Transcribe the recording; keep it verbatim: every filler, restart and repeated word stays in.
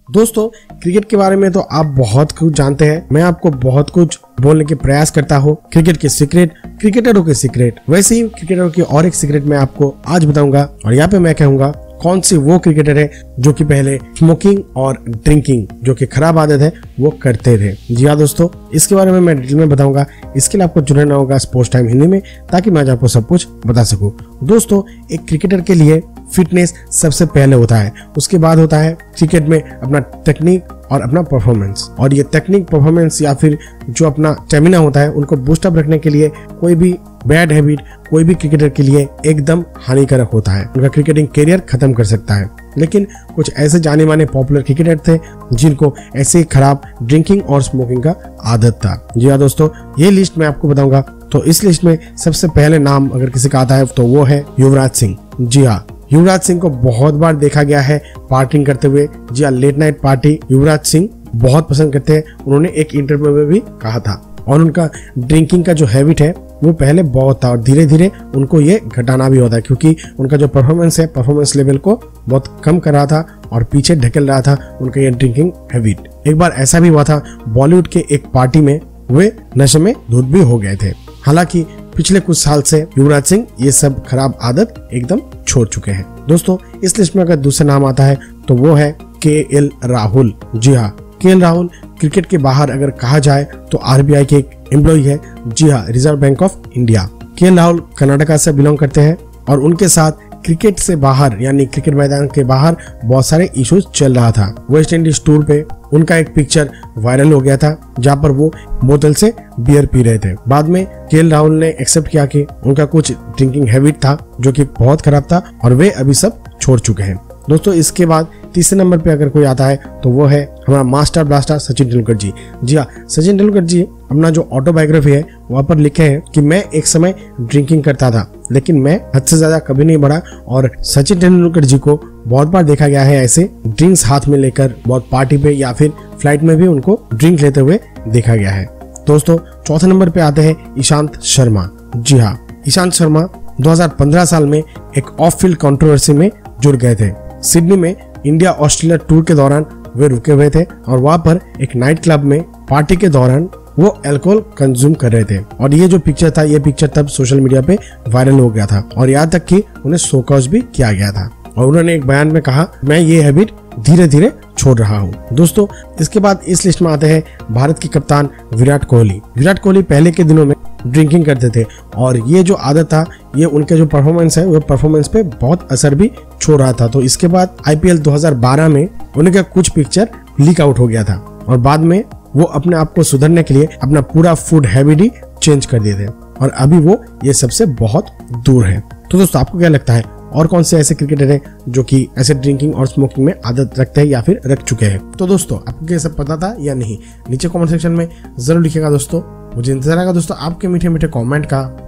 दोस्तों क्रिकेट के बारे में तो आप बहुत कुछ जानते हैं, मैं आपको बहुत कुछ बोलने के प्रयास करता हूँ। क्रिकेट के सीक्रेट, क्रिकेटरों के सीक्रेट, वैसे ही क्रिकेटरों की और एक सीक्रेट मैं आपको आज बताऊंगा। और यहाँ पे मैं कहूंगा कौन सी वो क्रिकेटर है जो कि पहले स्मोकिंग और ड्रिंकिंग जो कि खराब आदत है वो करते थे। जी हाँ दोस्तों, इसके बारे में मैं डिटेल में बताऊंगा। इसके लिए आपको जुड़ना होगा स्पोर्ट्स टाइम हिंदी में, ताकि मैं आज आपको सब कुछ बता सकूं। दोस्तों एक क्रिकेटर के लिए फिटनेस सबसे पहले होता है, उसके बाद होता है क्रिकेट में अपना टेक्निक और अपना परफॉर्मेंस। और ये टेक्निक, परफॉर्मेंस या फिर जो अपना स्टेमिना होता है उनको बूस्ट अप रखने के लिए कोई भी बैड हैबिट कोई भी क्रिकेटर के लिए एकदम हानिकारक होता है, उनका क्रिकेटिंग करियर खत्म कर सकता है। लेकिन कुछ ऐसे जाने माने पॉपुलर क्रिकेटर थे जिनको ऐसे खराब ड्रिंकिंग और स्मोकिंग का आदत था। जी हाँ दोस्तों, ये लिस्ट मैं आपको बताऊंगा। तो इस लिस्ट में सबसे पहले नाम अगर किसी का आता है तो वो है युवराज सिंह। जी हाँ, युवराज सिंह को बहुत बार देखा गया है पार्टिंग करते हुए। जी हाँ, late night party Yuvraj Singh बहुत पसंद करते हैं, उन्होंने एक इंटरव्यू में भी कहा था। और उनका ड्रिंकिंग का जो हैबिट है वो पहले बहुत था और धीरे धीरे उनको ये घटाना भी होता है, क्योंकि उनका जो परफॉर्मेंस है परफॉर्मेंस लेवल को बहुत कम कर रहा था और पीछे ढकेल रहा था उनका ये ड्रिंकिंग हैबिट। एक बार ऐसा भी हुआ था, बॉलीवुड के एक पार्टी में वे नशे में धुत भी हो गए थे। हालांकि पिछले कुछ साल से युवराज सिंह ये सब खराब आदत एकदम छोड़ चुके हैं। दोस्तों इस लिस्ट में अगर दूसरा नाम आता है तो वो है के एल राहुल। जी हाँ, के एल राहुल क्रिकेट के बाहर अगर कहा जाए तो आर बी आई के एक एम्प्लॉय है। जी हाँ, Reserve Bank of India. K L Rahul Karnataka से बिलोंग करते हैं और उनके साथ क्रिकेट से बाहर यानी क्रिकेट मैदान के बाहर बहुत सारे इश्यूज चल रहा था। वेस्ट इंडीज टूर पे उनका एक पिक्चर वायरल हो गया था जहां पर वो बोतल से बियर पी रहे थे। बाद में के एल राहुल ने एक्सेप्ट किया कि उनका कुछ ड्रिंकिंग हैबिट था जो कि बहुत खराब था और वे अभी सब छोड़ चुके हैं। दोस्तों इसके बाद तीसरे नंबर पे अगर कोई आता है तो वो है हमारा मास्टर ब्लास्टर सचिन तेंदुलकर जी। जी हाँ, सचिन तेंदुलकर जी अपना जो ऑटोबायोग्राफी है वहाँ पर लिखे हैं कि मैं एक समय ड्रिंकिंग करता था लेकिन मैं हद से ज्यादा कभी नहीं बढ़ा। और सचिन तेंदुलकर जी को बहुत बार देखा गया है ऐसे ड्रिंक्स हाथ में लेकर, बहुत पार्टी पे या फिर फ्लाइट में भी उनको ड्रिंक लेते हुए देखा गया है। दोस्तों चौथे नंबर पे आते हैं ईशांत शर्मा। जी हाँ, ईशांत शर्मा दो हज़ार पंद्रह साल में एक ऑफ फील्ड कंट्रोवर्सी में जुड़ गए थे। सिडनी में इंडिया ऑस्ट्रेलिया टूर के दौरान वे रुके हुए थे और वहां पर एक नाइट क्लब में पार्टी के दौरान वो अल्कोहल कंज्यूम कर रहे थे। और ये जो पिक्चर था ये पिक्चर तब सोशल मीडिया पे वायरल हो गया था और यहाँ तक कि उन्हें शोकॉज भी किया गया था। और उन्होंने एक बयान में कहा, मैं ये हैबिट धीरे धीरे छोड़ रहा हूँ। दोस्तों इसके बाद इस लिस्ट में आते हैं भारत के कप्तान विराट कोहली। विराट कोहली पहले के दिनों में ड्रिंकिंग करते थे और ये जो आदत था ये उनके जो परफॉर्मेंस है वो परफॉर्मेंस पे बहुत असर भी छोड़ रहा था। तो इसके बाद आई पी एल दो हज़ार बारह में उनका कुछ पिक्चर लीक आउट हो गया था और बाद में वो अपने आप को सुधरने के लिए अपना पूरा फूड हैबिट ही चेंज कर दिए थे और अभी वो ये सबसे बहुत दूर है। तो दोस्तों आपको क्या लगता है और कौन से ऐसे क्रिकेटर हैं जो कि ऐसे ड्रिंकिंग और स्मोकिंग में आदत रखते हैं या फिर रख चुके हैं? तो दोस्तों आपको ये सब पता था या नहीं, नीचे कमेंट सेक्शन में जरूर लिखिएगा। दोस्तों मुझे इंतजार रहेगा दोस्तों आपके मीठे मीठे कमेंट का।